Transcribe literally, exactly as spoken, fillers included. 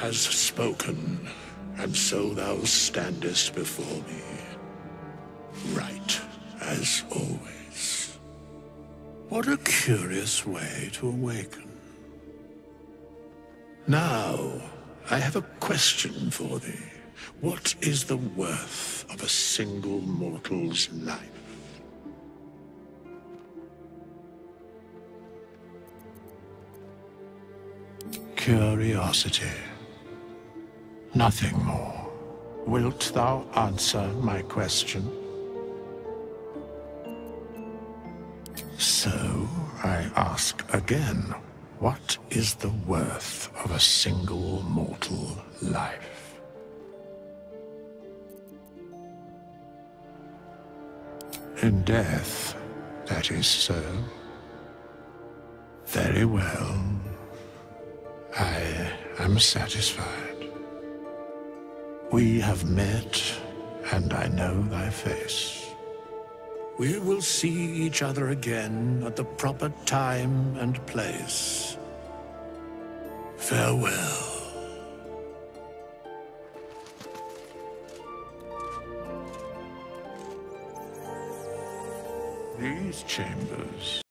has spoken, and so thou standest before me, right as always. What a curious way to awaken. Now, I have a question for thee. What is the worth of a single mortal's life? Curiosity. Nothing more. Wilt thou answer my question? So, I ask again, what is the worth of a single mortal life? In death, that is so. Very well. I am satisfied. We have met, and I know thy face. We will see each other again at the proper time and place. Farewell. These chambers